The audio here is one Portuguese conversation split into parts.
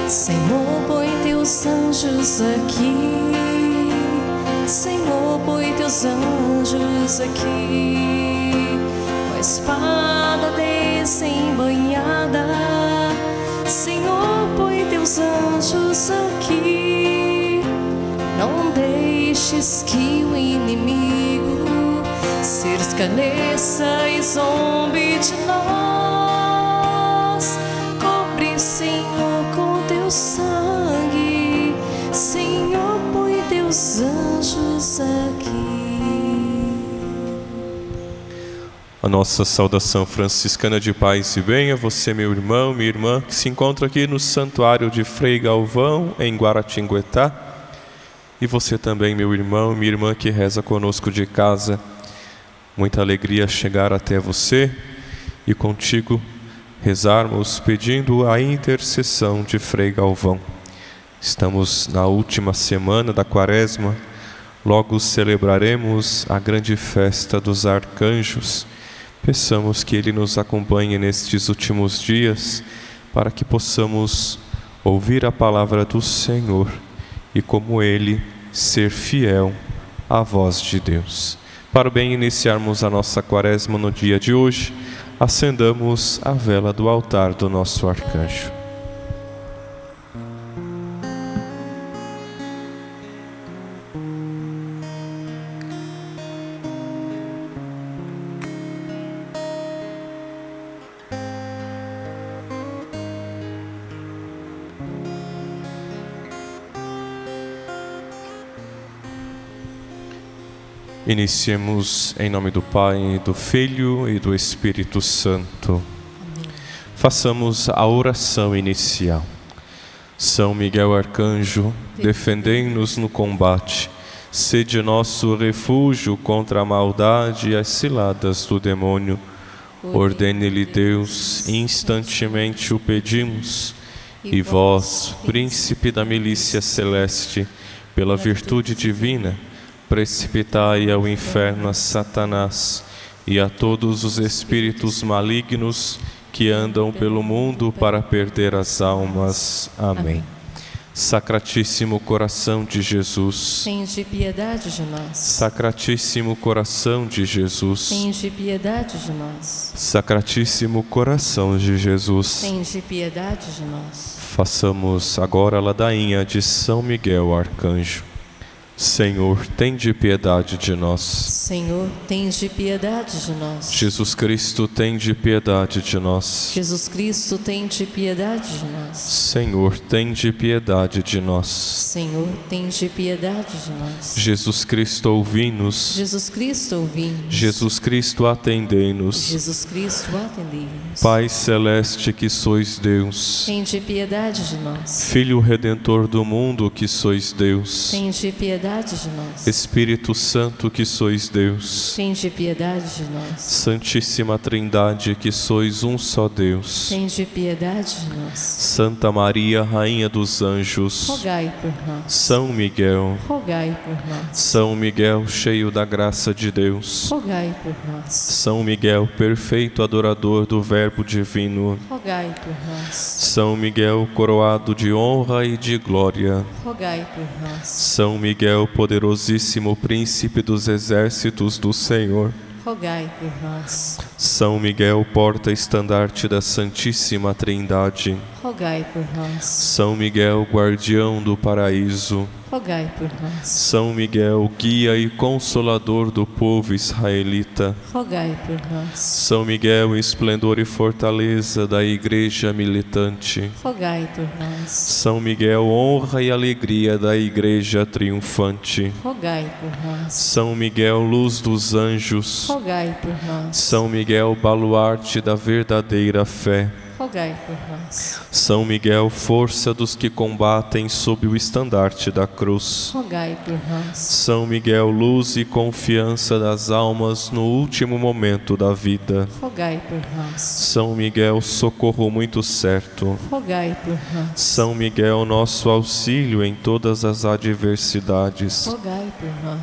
Senhor, põe teus anjos aqui. Senhor, põe teus anjos aqui. Com a espada desembanhada, Senhor, põe teus anjos aqui. Não deixes que o inimigo se escarneça e zombe de nós. Cobre, Senhor, com teu sangue. Senhor, põe teus anjos aqui. A nossa saudação franciscana de paz e bem a você, meu irmão, minha irmã, que se encontra aqui no Santuário de Frei Galvão, em Guaratinguetá. E você também, meu irmão, minha irmã, que reza conosco de casa. Muita alegria chegar até você e contigo rezarmos pedindo a intercessão de Frei Galvão. Estamos na última semana da Quaresma, logo celebraremos a grande festa dos arcanjos. Peçamos que Ele nos acompanhe nestes últimos dias, para que possamos ouvir a palavra do Senhor e, como Ele, ser fiel à voz de Deus. Para bem iniciarmos a nossa Quaresma no dia de hoje, acendamos a vela do altar do nosso arcanjo. Iniciemos em nome do Pai, do Filho e do Espírito Santo. Amém. Façamos a oração inicial. São Miguel Arcanjo, defendei-nos no combate. Sede nosso refúgio contra a maldade e as ciladas do demônio. Ordene-lhe Deus, instantemente o pedimos. E vós, príncipe da milícia celeste, pela virtude divina, precipitai ao inferno a Satanás e a todos os espíritos malignos que andam pelo mundo para perder as almas. Amém. Sacratíssimo coração de Jesus, tende piedade de nós. Sacratíssimo coração de Jesus, tende piedade de nós. Sacratíssimo coração de Jesus, tende piedade de nós. Façamos agora a ladainha de São Miguel Arcanjo. Senhor, tende piedade de nós. Senhor, tende piedade de nós. Jesus Cristo, tende piedade de nós. Jesus Cristo, tende piedade de nós. Senhor, tende piedade de nós. Senhor, tende piedade de nós. Jesus Cristo, ouvi-nos. Jesus Cristo, ouvi-nos. Jesus Cristo, atendei-nos. Jesus Cristo, atendei-nos. Pai celeste que sois Deus, tende piedade de nós. Filho Redentor do mundo que sois Deus, tende piedade de nós. Espírito Santo que sois Deus, tende piedade de nós. Santíssima Trindade que sois um só Deus, tende piedade de nós. Santa Maria, Rainha dos Anjos, rogai por nós. São Miguel, rogai por nós. São Miguel, cheio da graça de Deus, rogai por nós. São Miguel, perfeito adorador do Verbo divino, rogai por nós. São Miguel, coroado de honra e de glória, rogai por nós. São Miguel, poderosíssimo príncipe dos exércitos do Senhor, rogai por nós. São Miguel, porta-estandarte da Santíssima Trindade, rogai por nós. São Miguel, guardião do paraíso, rogai por nós. São Miguel, guia e consolador do povo israelita, rogai por nós. São Miguel, esplendor e fortaleza da Igreja militante, rogai por nós. São Miguel, honra e alegria da Igreja triunfante, rogai por nós. São Miguel, luz dos anjos, rogai por nós. São Miguel, baluarte da verdadeira fé, rogai por nós. São Miguel, força dos que combatem sob o estandarte da cruz, rogai por nós. São Miguel, luz e confiança das almas no último momento da vida, rogai por nós. São Miguel, socorro muito certo, rogai por nós. São Miguel, nosso auxílio em todas as adversidades, rogai por nós.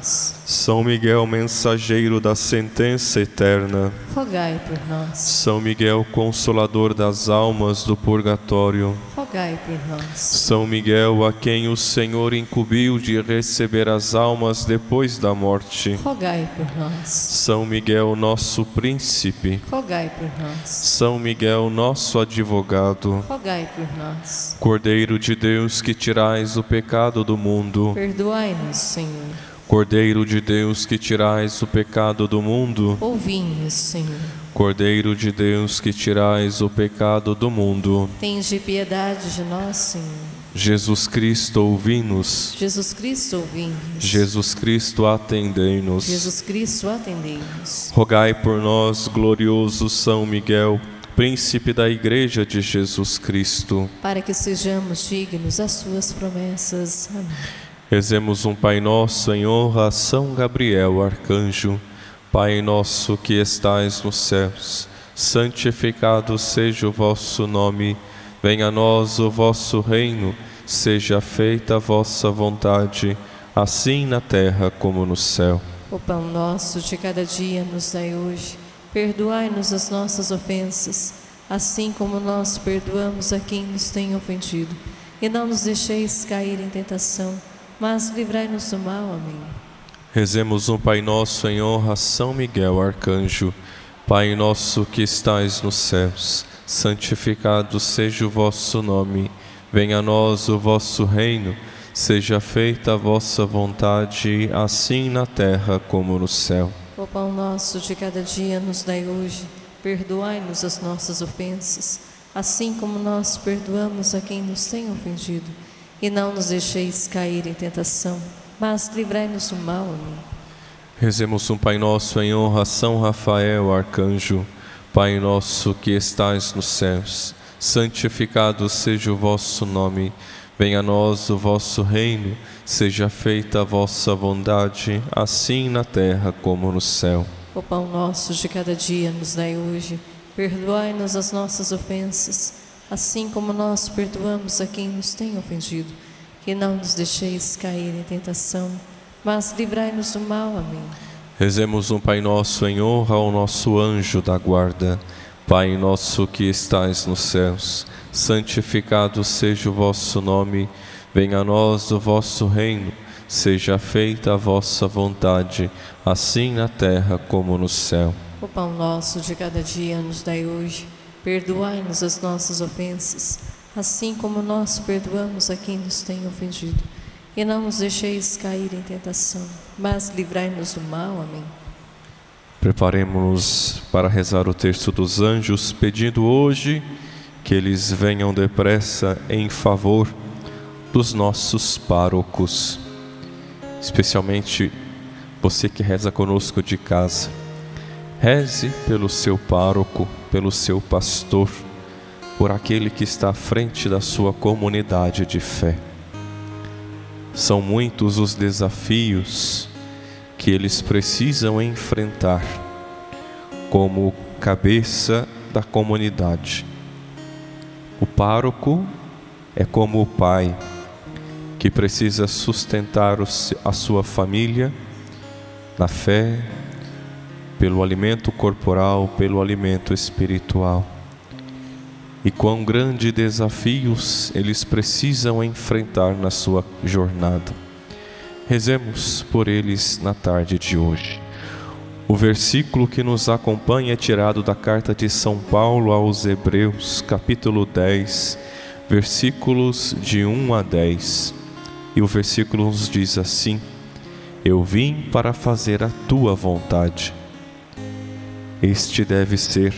São Miguel, mensageiro da sentença eterna. Rogai por nós. São Miguel, consolador das almas do purgatório. Rogai por nós. São Miguel, a quem o Senhor incumbiu de receber as almas depois da morte. Rogai por nós. São Miguel, nosso príncipe. Rogai por nós. São Miguel, nosso advogado. Rogai por nós. Cordeiro de Deus, que tirais o pecado do mundo. Perdoai-nos, Senhor. Cordeiro de Deus, que tirais o pecado do mundo. Ouvi-nos, Senhor. Cordeiro de Deus, que tirais o pecado do mundo. Tende piedade de nós, Senhor. Jesus Cristo, ouvi-nos. Jesus Cristo, ouvi-nos. Jesus Cristo, atendei-nos. Jesus Cristo, atendei-nos. Rogai por nós, glorioso São Miguel, príncipe da Igreja de Jesus Cristo, para que sejamos dignos das suas promessas. Amém. Rezemos um Pai Nosso em honra a São Gabriel, arcanjo. Pai nosso que estais nos céus, santificado seja o vosso nome. Venha a nós o vosso reino, seja feita a vossa vontade, assim na terra como no céu. O pão nosso de cada dia nos dai hoje. Perdoai-nos as nossas ofensas, assim como nós perdoamos a quem nos tem ofendido. E não nos deixeis cair em tentação, mas livrai-nos do mal. Amém. Rezemos um Pai Nosso em honra a São Miguel, arcanjo. Pai nosso que estais nos céus, santificado seja o vosso nome. Venha a nós o vosso reino, seja feita a vossa vontade, assim na terra como no céu. O pão nosso de cada dia nos dai hoje. Perdoai-nos as nossas ofensas, assim como nós perdoamos a quem nos tem ofendido. E não nos deixeis cair em tentação, mas livrai-nos do mal. Amém. Rezemos um Pai Nosso em honra a São Rafael, arcanjo. Pai nosso que estais nos céus, santificado seja o vosso nome. Venha a nós o vosso reino, seja feita a vossa vontade, assim na terra como no céu. O pão nosso de cada dia nos dai hoje. Perdoai-nos as nossas ofensas, assim como nós perdoamos a quem nos tem ofendido. E não nos deixeis cair em tentação, mas livrai-nos do mal. Amém. Rezemos um Pai Nosso em honra ao nosso anjo da guarda. Pai nosso que estais nos céus, santificado seja o vosso nome. Venha a nós o vosso reino, seja feita a vossa vontade, assim na terra como no céu. O pão nosso de cada dia nos dai hoje. Perdoai-nos as nossas ofensas, assim como nós perdoamos a quem nos tem ofendido. E não nos deixeis cair em tentação, mas livrai-nos do mal. Amém. Preparemo-nos para rezar o terço dos anjos, pedindo hoje que eles venham depressa em favor dos nossos párocos. Especialmente você que reza conosco de casa. Reze pelo seu pároco, pelo seu pastor, por aquele que está à frente da sua comunidade de fé. São muitos os desafios que eles precisam enfrentar como cabeça da comunidade. O pároco é como o pai que precisa sustentar a sua família na fé, pelo alimento corporal, pelo alimento espiritual. E quão grandes desafios eles precisam enfrentar na sua jornada. Rezemos por eles na tarde de hoje. O versículo que nos acompanha é tirado da carta de São Paulo aos Hebreus, capítulo 10, versículos de 1 a 10. E o versículo nos diz assim: Eu vim para fazer a tua vontade. Este deve ser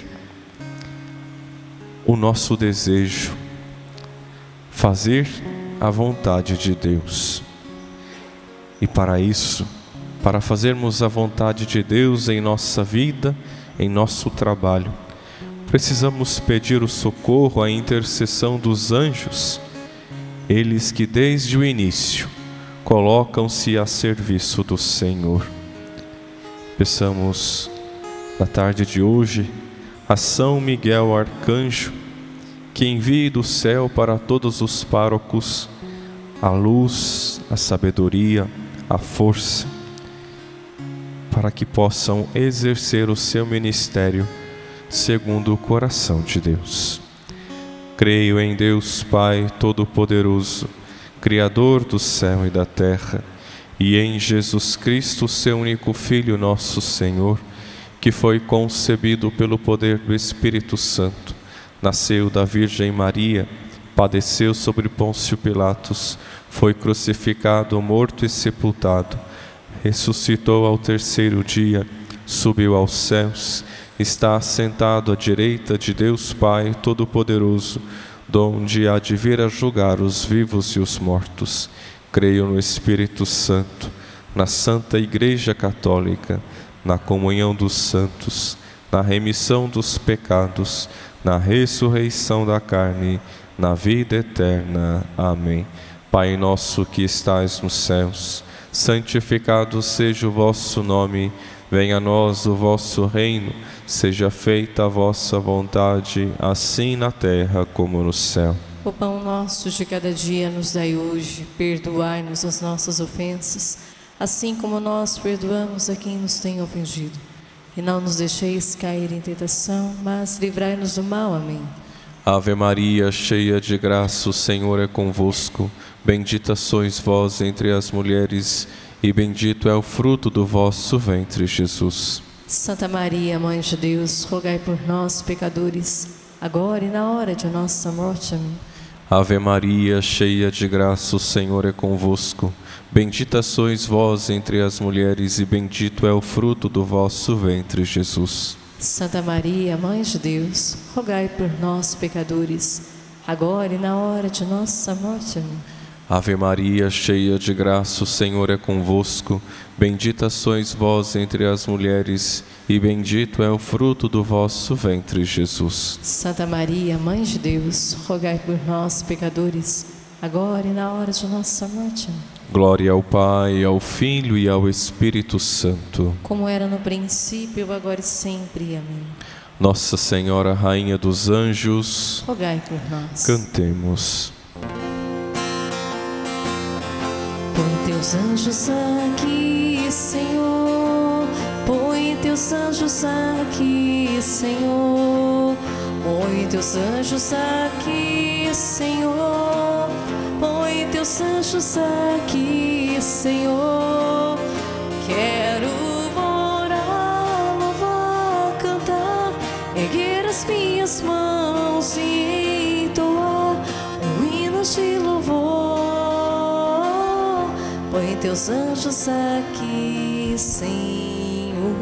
o nosso desejo, fazer a vontade de Deus. E para isso, para fazermos a vontade de Deus em nossa vida, em nosso trabalho, precisamos pedir o socorro, a intercessão dos anjos, eles que desde o início colocam-se a serviço do Senhor. Peçamos na tarde de hoje a São Miguel Arcanjo, que envie do céu para todos os párocos a luz, a sabedoria, a força, para que possam exercer o seu ministério segundo o coração de Deus. Creio em Deus Pai Todo-Poderoso, Criador do céu e da terra, e em Jesus Cristo, seu único Filho, nosso Senhor, que foi concebido pelo poder do Espírito Santo, nasceu da Virgem Maria, padeceu sobre Pôncio Pilatos, foi crucificado, morto e sepultado, ressuscitou ao terceiro dia, subiu aos céus, está assentado à direita de Deus Pai Todo-Poderoso, donde há de vir a julgar os vivos e os mortos. Creio no Espírito Santo, na Santa Igreja Católica, na comunhão dos santos, na remissão dos pecados, na ressurreição da carne, na vida eterna. Amém. Pai nosso que estais nos céus, santificado seja o vosso nome, venha a nós o vosso reino, seja feita a vossa vontade, assim na terra como no céu. O pão nosso de cada dia nos dai hoje, perdoai-nos as nossas ofensas, assim como nós perdoamos a quem nos tem ofendido. E não nos deixeis cair em tentação, mas livrai-nos do mal. Amém. Ave Maria, cheia de graça, o Senhor é convosco. Bendita sois vós entre as mulheres, e bendito é o fruto do vosso ventre, Jesus. Santa Maria, Mãe de Deus, rogai por nós, pecadores, agora e na hora de nossa morte. Amém. Ave Maria, cheia de graça, o Senhor é convosco. Bendita sois vós entre as mulheres, e bendito é o fruto do vosso ventre, Jesus. Santa Maria, Mãe de Deus, rogai por nós, pecadores, agora e na hora de nossa morte. Amém. Ave Maria, cheia de graça, o Senhor é convosco. Bendita sois vós entre as mulheres, e bendito é o fruto do vosso ventre, Jesus. Santa Maria, Mãe de Deus, rogai por nós, pecadores, agora e na hora de nossa morte. Amém. Glória ao Pai, ao Filho e ao Espírito Santo. Como era no princípio, agora e sempre. Amém. Nossa Senhora, Rainha dos Anjos, rogai por nós. Cantemos. Põe teus anjos aqui, Senhor. Põe teus anjos aqui, Senhor. Põe teus anjos aqui, Senhor. Põe teus anjos aqui, Senhor. Quero orar, louvar, cantar, erguer as minhas mãos e entoar um hino de louvor. Põe teus anjos aqui, Senhor.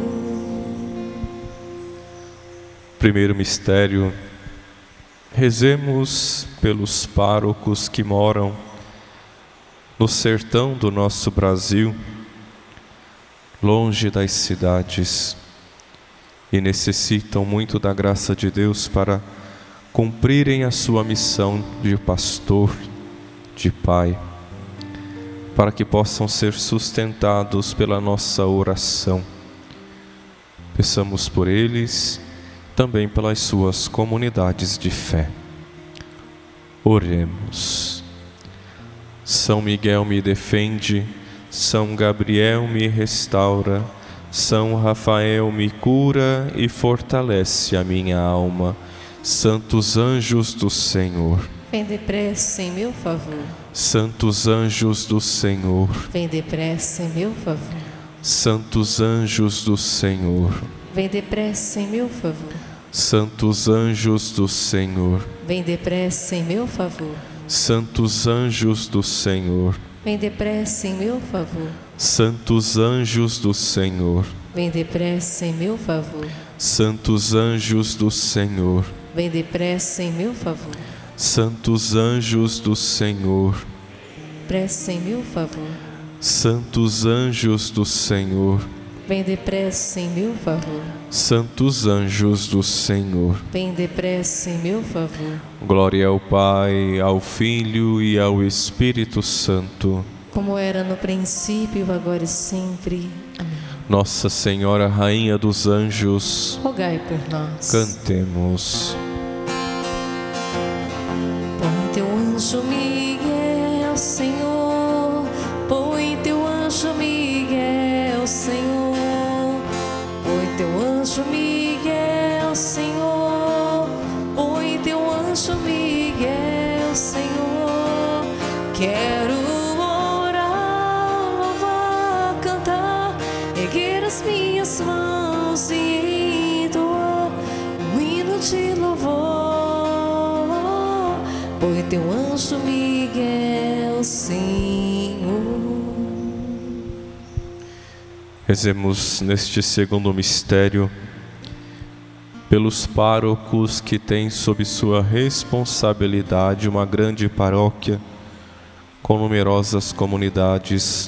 Primeiro mistério. Rezemos pelos párocos que moram no sertão do nosso Brasil, longe das cidades, e necessitam muito da graça de Deus para cumprirem a sua missão de pastor, de pai, para que possam ser sustentados pela nossa oração. Peçamos por eles, também pelas suas comunidades de fé. Oremos. São Miguel me defende, São Gabriel me restaura, São Rafael me cura e fortalece a minha alma. Santos anjos do Senhor, vem depressa em meu favor. Santos anjos do Senhor, vem depressa em meu favor. Santos anjos do Senhor, vem depressa em meu favor. Santos anjos do Senhor, vem depressa em meu favor. Santos anjos do Senhor, vem depressa em meu favor. Santos anjos do Senhor, vem depressa em meu favor. Santos anjos do Senhor, vem depressa em meu favor. Santos anjos do Senhor, pressa em meu favor. Santos anjos do Senhor, vem depressa em meu favor. Santos anjos do Senhor, vem depressa em meu favor. Glória ao Pai, ao Filho e ao Espírito Santo, como era no princípio, agora e sempre. Amém. Nossa Senhora, Rainha dos Anjos, rogai por nós. Cantemos. Põe teu anjo Miguel, Senhor. Põe teu anjo Miguel, Senhor. Põe teu anjo Miguel, Senhor. Rezemos neste segundo mistério pelos párocos que têm sob sua responsabilidade uma grande paróquia com numerosas comunidades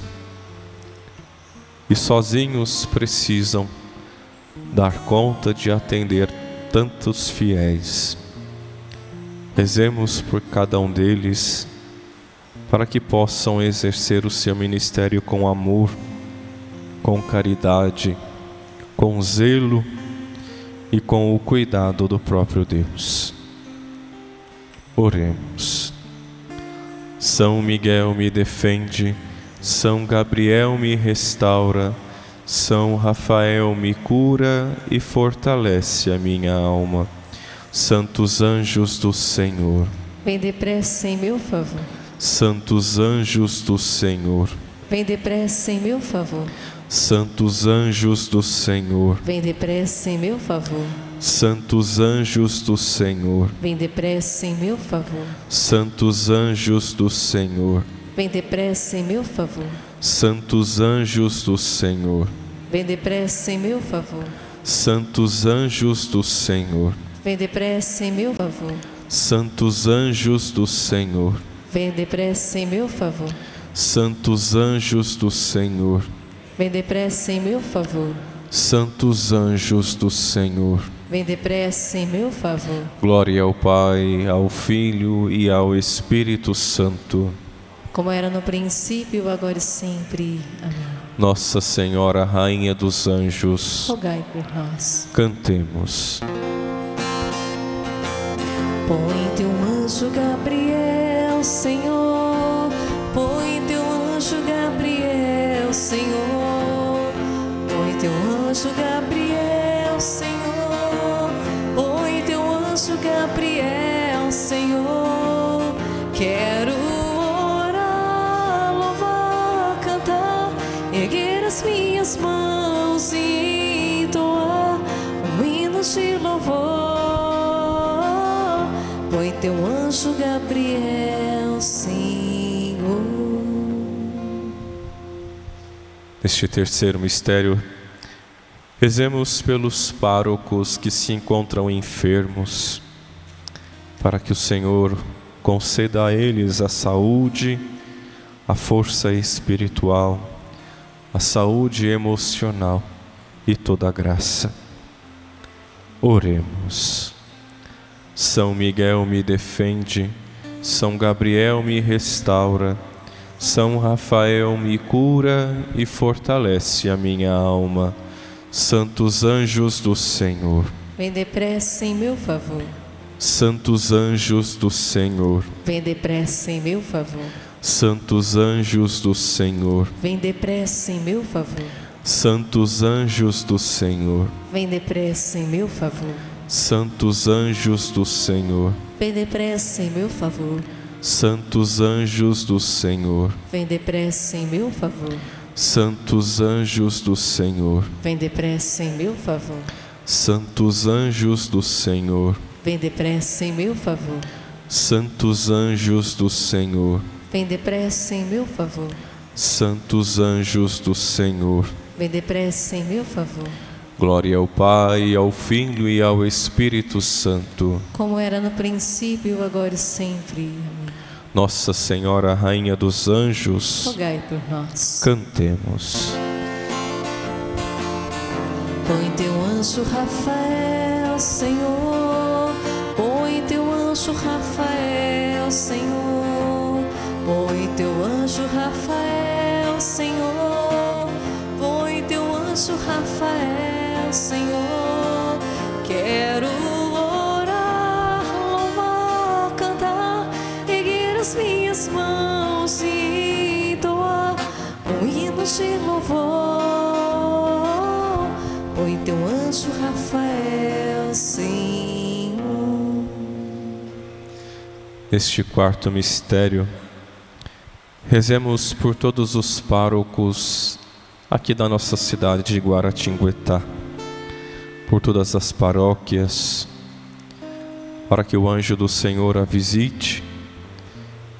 e sozinhos precisam dar conta de atender tantos fiéis. Rezemos por cada um deles para que possam exercer o seu ministério com amor, com caridade, com zelo e com o cuidado do próprio Deus. Oremos. São Miguel me defende, São Gabriel me restaura, São Rafael me cura e fortalece a minha alma. Santos anjos do Senhor, vem depressa em meu favor. Santos anjos do Senhor, vem depressa em meu favor. Santos anjos do Senhor, vem depressa em meu favor. Santos anjos do Senhor, vem depressa em meu favor. Santos anjos do Senhor, vem depressa em meu favor. Santos anjos do Senhor, vem depressa em meu favor. Santos anjos do Senhor, vem depressa em meu favor. Santos anjos do Senhor, vem depressa em meu favor. Santos anjos do Senhor, vem depressa em meu favor. Santos anjos do Senhor, vem depressa em meu favor. Glória ao Pai, ao Filho e ao Espírito Santo, como era no princípio, agora e sempre. Amém. Nossa Senhora, Rainha dos Anjos, rogai por nós. Cantemos. Põe teu anjo Gabriel, Senhor. Põe teu anjo Gabriel, Senhor. Põe teu anjo Gabriel, Senhor. Põe teu anjo Gabriel, Senhor. Quero orar, louvar, cantar, erguer as minhas mãos e entoar um hino de louvor. Põe teu anjo Gabriel, Senhor. Neste terceiro mistério, rezemos pelos párocos que se encontram enfermos, para que o Senhor conceda a eles a saúde, a força espiritual, a saúde emocional e toda a graça. Oremos. São Miguel me defende, São Gabriel me restaura, São Rafael me cura e fortalece a minha alma. Santos anjos do Senhor, vem depressa em meu favor. Santos anjos do Senhor, vem depressa em meu favor. Santos anjos do Senhor, vem depressa em meu favor. Santos anjos do Senhor, vem depressa em meu favor. Santos anjos do Senhor, vem depressa em meu favor. Santos anjos do Senhor, vem depressa em meu favor. Santos anjos do Senhor, vem depressa em meu favor. Santos anjos do Senhor, vem depressa em meu favor. Santos anjos do Senhor, vem depressa em meu favor. Santos anjos do Senhor, vem depressa em meu favor. Glória ao Pai, ao Filho e ao Espírito Santo, como era no princípio, agora e sempre. Amém. Nossa Senhora, Rainha dos Anjos, rogai por nós. Cantemos. Põe teu anjo Rafael, Senhor. Põe teu anjo Rafael, Senhor. Põe teu anjo Rafael, Senhor. Põe teu anjo Rafael, Senhor. Quero orar, louvar, cantar, erguer as minhas mãos e entoar um hino de louvor. Põe teu anjo Rafael, Senhor. Neste quarto mistério, rezemos por todos os párocos aqui da nossa cidade de Guaratinguetá, por todas as paróquias, para que o anjo do Senhor a visite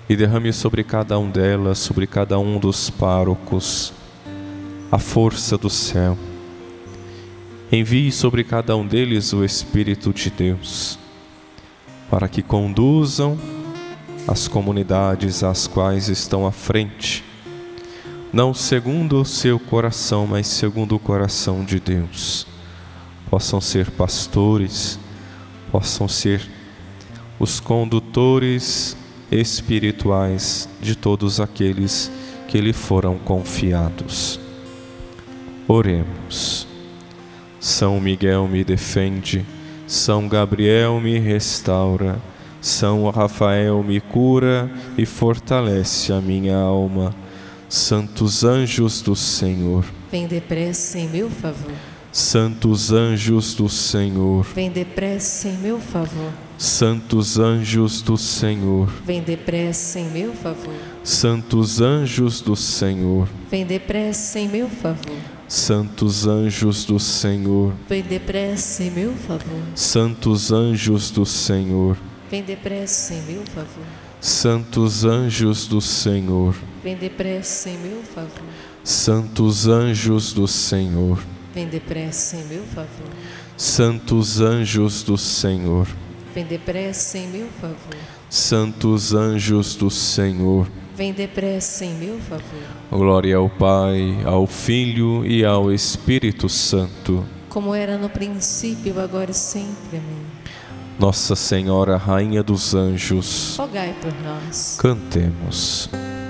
e derrame sobre cada um delas, sobre cada um dos párocos, a força do céu. Envie sobre cada um deles o Espírito de Deus, para que conduzam as comunidades às quais estão à frente, não segundo o seu coração, mas segundo o coração de Deus. Possam ser pastores, possam ser os condutores espirituais de todos aqueles que lhe foram confiados. Oremos. São Miguel me defende, São Gabriel me restaura, São Rafael me cura e fortalece a minha alma. Santos anjos do Senhor, vem depressa em meu favor. Santos anjos do Senhor, vem depressa em meu favor. Santos anjos do Senhor, vem depressa em meu favor. Santos anjos do Senhor, vem depressa em meu favor. Santos anjos do Senhor, vem depressa em meu favor. Santos anjos do Senhor, vem depressa em meu favor. Santos anjos do Senhor, vem depressa em meu favor. Santos anjos do Senhor, vem depressa em meu favor. Santos anjos do Senhor, vem depressa em meu favor. Santos anjos do Senhor, vem depressa em meu favor. Glória ao Pai, ao Filho e ao Espírito Santo, como era no princípio, agora e sempre. Amém. Nossa Senhora, Rainha dos Anjos, rogai por nós. Cantemos.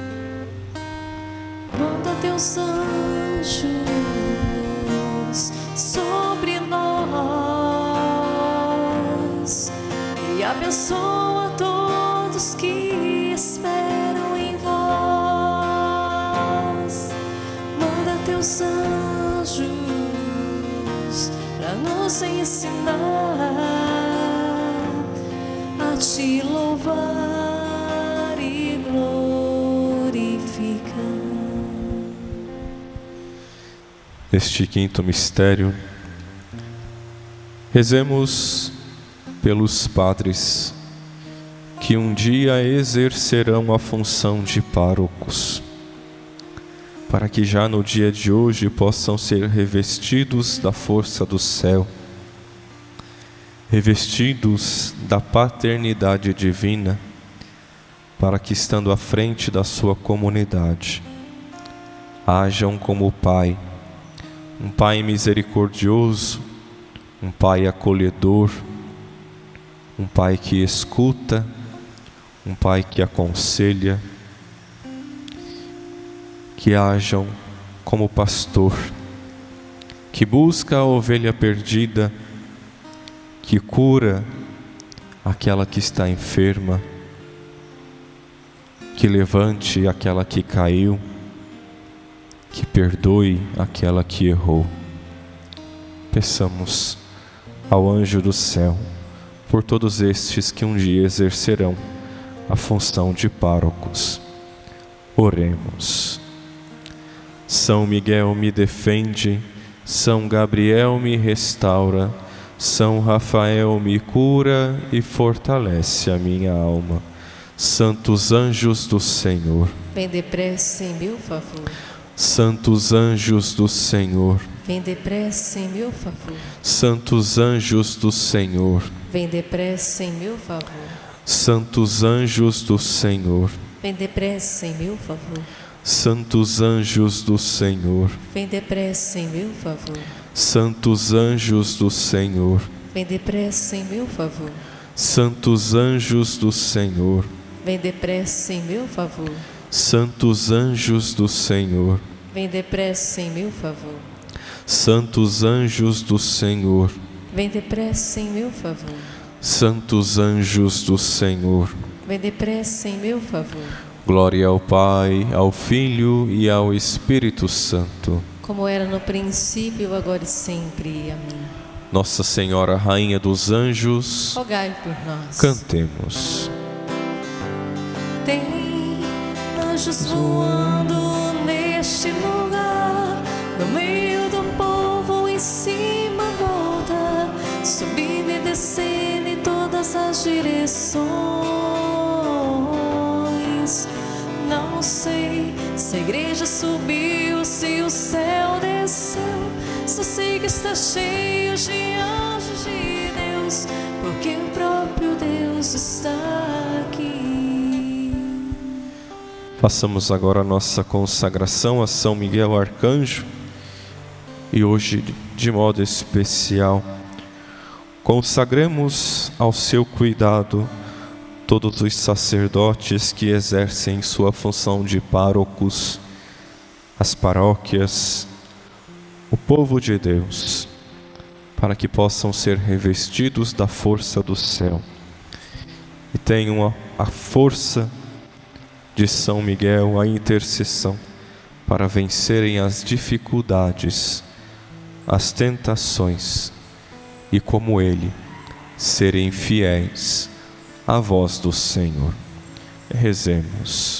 Manda teus anjos sobre nós e abençoa todos que esperam em vós. Manda teus anjos para nos ensinar a te louvar e glorificar. Neste quinto mistério, rezemos pelos padres que um dia exercerão a função de párocos, para que já no dia de hoje possam ser revestidos da força do céu, revestidos da paternidade divina, para que, estando à frente da sua comunidade, hajam como Pai, um Pai misericordioso, um Pai acolhedor, um Pai que escuta, um Pai que aconselha, que hajam como pastor, que busca a ovelha perdida, que cura aquela que está enferma, que levante aquela que caiu, que perdoe aquela que errou. Peçamos ao anjo do céu por todos estes que um dia exercerão a função de párocos. Oremos. São Miguel me defende, São Gabriel me restaura, São Rafael me cura e fortalece a minha alma. Santos anjos do Senhor, vem depressa em meu favor. Santos anjos do Senhor, vem depressa em meu favor. Santos anjos do Senhor, vem depressa em meu favor. Santos anjos do Senhor, vem depressa em meu favor. Santos anjos do Senhor, vem depressa em meu favor. Santos anjos do Senhor, vem depressa em meu favor. Santos anjos do Senhor, vem depressa em meu favor. Santos anjos do Senhor, vem depressa em meu favor. Santos anjos do Senhor, vem depressa em meu favor. Santos anjos do Senhor, vem depressa em meu favor. Glória ao Pai, ao Filho e ao Espírito Santo, como era no princípio, agora e sempre. Amém. Nossa Senhora, Rainha dos Anjos, rogai por nós. Cantemos. Tem anjos voando neste lugar, no meio do povo, em cima, volta, subindo e descendo em todas as direções. sei se a igreja subiu, se o céu desceu. Só sei que está cheio de anjos de Deus, porque o próprio Deus está aqui. Façamos agora a nossa consagração a São Miguel Arcanjo. E hoje, de modo especial, consagremos ao seu cuidado todos os sacerdotes que exercem sua função de párocos, as paróquias, o povo de Deus, para que possam ser revestidos da força do céu e tenham a força de São Miguel, a intercessão, para vencerem as dificuldades, as tentações e, como ele, serem fiéis à voz do Senhor. Rezemos.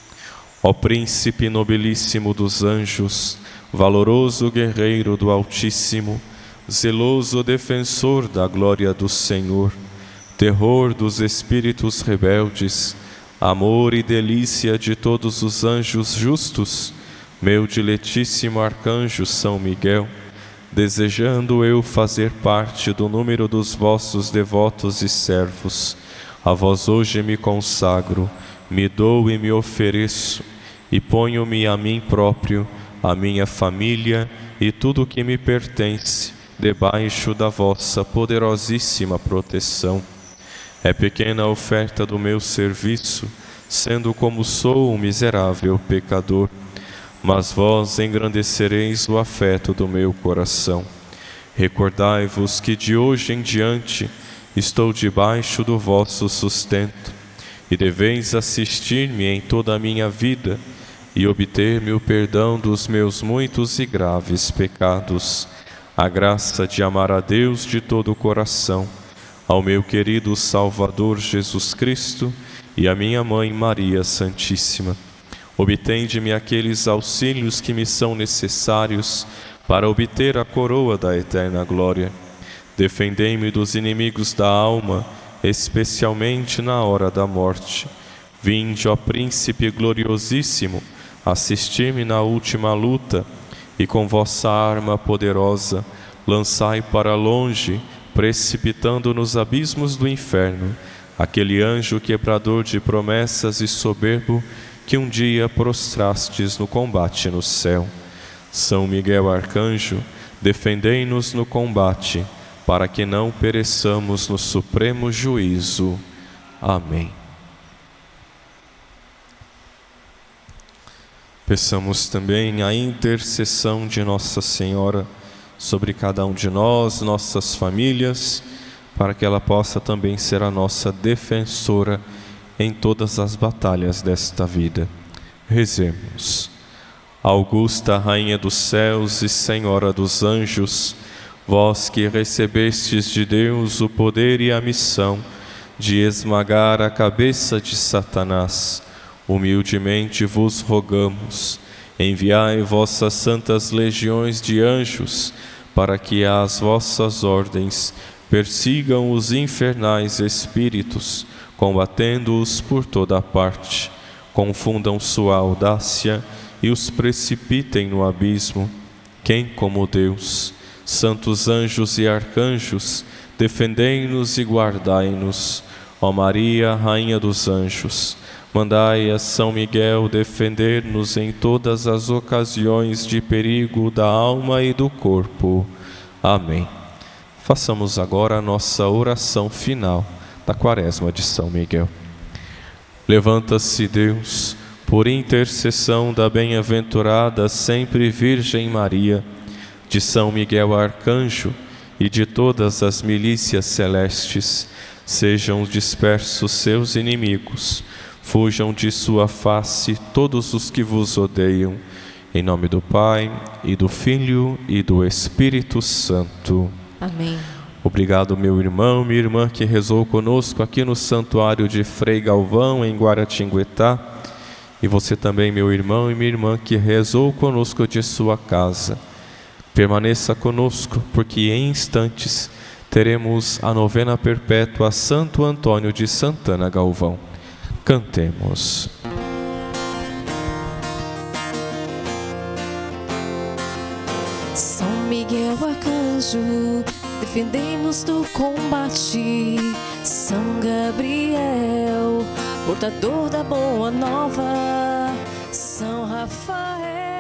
Ó Príncipe nobilíssimo dos anjos, valoroso guerreiro do Altíssimo, zeloso defensor da glória do Senhor, terror dos espíritos rebeldes, amor e delícia de todos os anjos justos, meu diletíssimo arcanjo São Miguel, desejando eu fazer parte do número dos vossos devotos e servos, a vós hoje me consagro, me dou e me ofereço, e ponho-me a mim próprio, a minha família e tudo o que me pertence, debaixo da vossa poderosíssima proteção. É pequena a oferta do meu serviço, sendo como sou um miserável pecador, mas vós engrandecereis o afeto do meu coração. Recordai-vos que de hoje em diante estou debaixo do vosso sustento, e deveis assistir-me em toda a minha vida, e obter-me o perdão dos meus muitos e graves pecados, a graça de amar a Deus de todo o coração, ao meu querido Salvador Jesus Cristo e à minha Mãe Maria Santíssima. Obtende-me aqueles auxílios que me são necessários para obter a coroa da eterna glória. Defendei-me dos inimigos da alma, especialmente na hora da morte. Vinde, ó Príncipe gloriosíssimo, assistir-me na última luta, e com vossa arma poderosa lançai para longe, precipitando nos abismos do inferno, aquele anjo quebrador de promessas e soberbo que um dia prostrastes no combate no céu. São Miguel Arcanjo, defendei-nos no combate, para que não pereçamos no supremo juízo. Amém. Peçamos também a intercessão de Nossa Senhora sobre cada um de nós, nossas famílias, para que ela possa também ser a nossa defensora em todas as batalhas desta vida. Rezemos. Augusta Rainha dos céus e Senhora dos anjos, vós que recebestes de Deus o poder e a missão de esmagar a cabeça de Satanás, humildemente vos rogamos, enviai vossas santas legiões de anjos, para que às vossas ordens persigam os infernais espíritos, combatendo-os por toda parte, confundam sua audácia e os precipitem no abismo. Quem como Deus? Santos anjos e arcanjos, defendei-nos e guardai-nos. Ó Maria, Rainha dos anjos, mandai a São Miguel defender-nos em todas as ocasiões de perigo da alma e do corpo. Amém. Façamos agora a nossa oração final da Quaresma de São Miguel. Levanta-se Deus, por intercessão da bem-aventurada sempre Virgem Maria, de São Miguel Arcanjo e de todas as milícias celestes, sejam dispersos seus inimigos, fujam de sua face todos os que vos odeiam, em nome do Pai, e do Filho, e do Espírito Santo. Amém. Obrigado, meu irmão, minha irmã, que rezou conosco aqui no Santuário de Frei Galvão, em Guaratinguetá. E você também, meu irmão e minha irmã, que rezou conosco de sua casa. Permaneça conosco, porque em instantes teremos a novena perpétua a Santo Antônio de Santana Galvão. Cantemos. anjo, defendei-nos do combate. São Gabriel, portador da boa nova. São Rafael,